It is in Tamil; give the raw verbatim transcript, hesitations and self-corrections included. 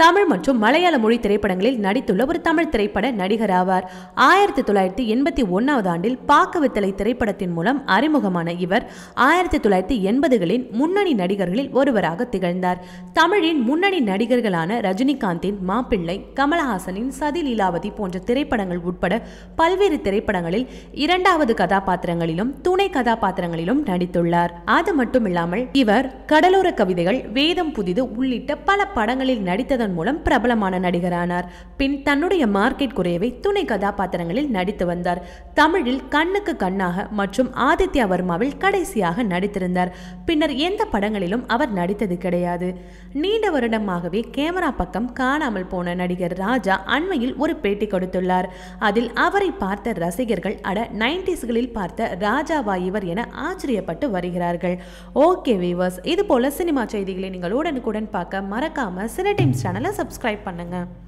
தமிழ் மற்றும் மலையாள மொழி திரைப்படங்களில் நடித்துள்ள ஒரு தமிழ் திரைப்பட நடிகர் ஆவார். ஆயிரத்தி தொள்ளாயிரத்தி எண்பத்தி ஒன்னாவது ஆண்டில் பாக்கவித்தலை திரைப்படத்தின் மூலம் அறிமுகமான இவர் ஆயிரத்தி தொள்ளாயிரத்தி எண்பதுகளின் முன்னணி நடிகர்களில் ஒருவராக திகழ்ந்தார். தமிழின் முன்னணி நடிகர்களான ரஜினிகாந்தின் மாப்பிள்ளை, கமலஹாசனின் சதி லீலாவதி போன்ற திரைப்படங்கள் உட்பட பல்வேறு திரைப்படங்களில் இரண்டாவது கதாபாத்திரங்களிலும் துணை கதாபாத்திரங்களிலும் நடித்துள்ளார். அது மட்டுமில்லாமல் இவர் கடலோர கவிதைகள், வேதம் புதிது உள்ளிட்ட பல படங்களில் நடித்ததன் மூலம் பிரபலமான நடிகரானார். பின் தன்னுடைய மார்க்கெட் குறைவை துணை கதாபாத்திரங்களில் நடித்து வந்தார். தமிழில் கண்ணுக்கு கண்ணாக மற்றும் ஆதித்யா வர்மாவில் கடைசியாக நடித்திருந்தார். பின்னர் எந்த படங்களிலும் அவர் நடித்தது கிடையாது. நீண்ட வருடமாகவே கேமரா பக்கம் காணாமல் போன நடிகர் ராஜா அண்மையில் ஒரு பேட்டி கொடுத்துள்ளார். அதில் அவரை பார்த்த ரசிகர்கள் அட நைன்டிஸ்களில் பார்த்த ராஜாவா இவர் என ஆச்சரியப்பட்டு வருகிறார்கள். ஓகே வீவர்ஸ், இது போல சினிமா செய்திகளை நீங்கள் உடனுக்குடன் பார்க்க மறக்காம சினி டைம்ஸ் சேனலை சப்ஸ்கிரைப் பண்ணுங்க.